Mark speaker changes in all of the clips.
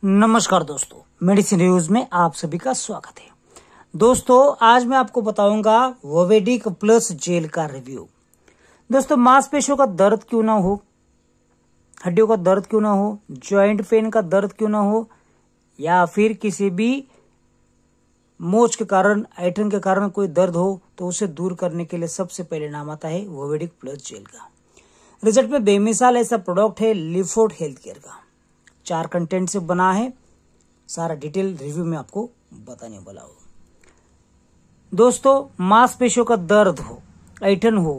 Speaker 1: नमस्कार दोस्तों, medicine reviews में आप सभी का स्वागत है। दोस्तों, आज मैं आपको बताऊंगा वोवेडिक प्लस जेल का रिव्यू। दोस्तों, मांसपेशियों का दर्द क्यों ना हो, हड्डियों का दर्द क्यों ना हो, जॉइंट पेन का दर्द क्यों ना हो, या फिर किसी भी मोच के कारण, ऐंठन के कारण कोई दर्द हो, तो उसे दूर करने के लिए सबसे पहले नाम आता है वोवेडिक प्लस जेल का। रिजल्ट में बेमिसाल ऐसा प्रोडक्ट है लिफोर्ट हेल्थ केयर का। 4 कंटेंट से बना है, सारा डिटेल रिव्यू में आपको बताने वाला हूं। दोस्तों, मांसपेशियों का दर्द हो, ऐंठन हो,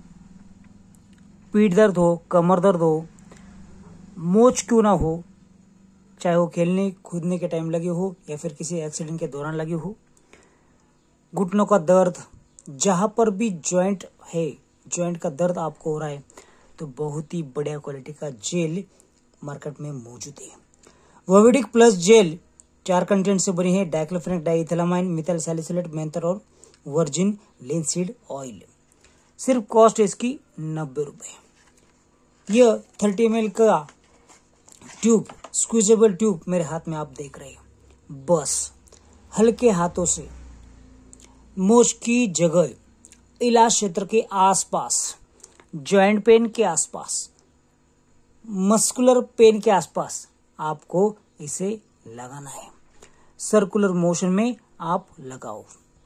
Speaker 1: पीठ दर्द हो, कमर दर्द हो, मोच क्यों ना हो, चाहे वो खेलने कूदने के टाइम लगे हो या फिर किसी एक्सीडेंट के दौरान लगे हो, घुटनों का दर्द, जहां पर भी जॉइंट है, जॉइंट का दर्द आपको हो रहा है, तो बहुत ही बढ़िया क्वालिटी का जेल मार्केट में मौजूद है। वोवेडिक प्लस जेल 4 कंटेंट से बनी है। Diclofenac, diethylamine, methyl salicylate, menthol और वर्जिन लिनसीड ऑयल। सिर्फ कॉस्ट है इसकी 90 रुपए। यह 30 ml का ट्यूब, स्क्वीजेबल ट्यूब मेरे हाथ में आप देख रहे हैं। बस हल्के हाथों से मोच की जगह, इलाज क्षेत्र के आसपास, जॉइंट पेन के आसपास, मस्कुलर पेन के आसपास आपको इसे लगाना है। सर्कुलर मोशन में आप लगाओ,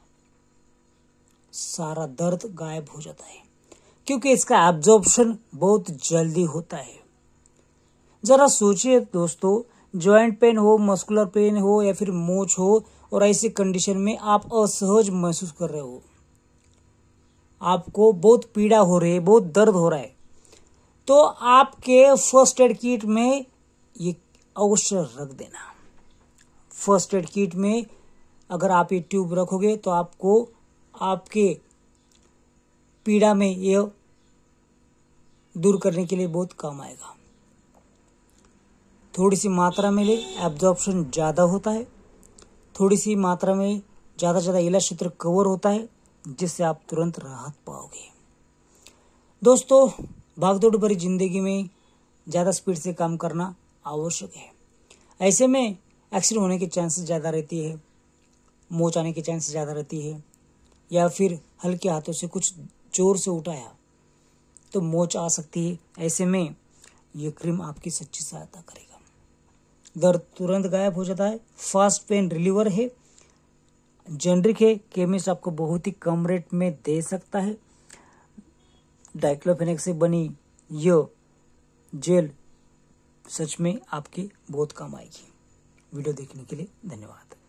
Speaker 1: सारा दर्द गायब हो जाता है, क्योंकि इसका एब्जॉर्प्शन बहुत जल्दी होता है। जरा सोचिए दोस्तों, जॉइंट पेन हो, मस्कुलर पेन हो या फिर मोच हो, और ऐसी कंडीशन में आप असहज महसूस कर रहे हो, आपको बहुत पीड़ा हो रही है, बहुत दर्द हो रहा है, तो आपके फर्स्ट एड किट में ये अवश्य रख देना। फर्स्ट एड किट में अगर आप ये ट्यूब रखोगे तो आपको आपके पीड़ा में ये दूर करने के लिए बहुत काम आएगा। थोड़ी सी मात्रा में ले, एब्जॉर्प्शन ज़्यादा होता है। थोड़ी सी मात्रा में ज़्यादा इलाज क्षेत्र कवर होता है, जिससे आप तुरंत राहत पाओगे। दोस्तों, भागदौड़ भरी जिंदगी में ज़्यादा स्पीड से काम करना आवश्यक है। ऐसे में एक्सीडेंट होने की चांसेस ज़्यादा रहती है, मोच आने की चांसेस ज़्यादा रहती है, या फिर हल्के हाथों से कुछ जोर से उठाया तो मोच आ सकती है। ऐसे में ये क्रीम आपकी सच्ची सहायता करेगा। दर्द तुरंत गायब हो जाता है, फास्ट पेन रिलीवर है, जेनरिक है, केमिस्ट आपको बहुत ही कम रेट में दे सकता है। डाइक्लोफेनेक से बनी यह जेल सच में आपके बहुत काम आएगी। वीडियो देखने के लिए धन्यवाद।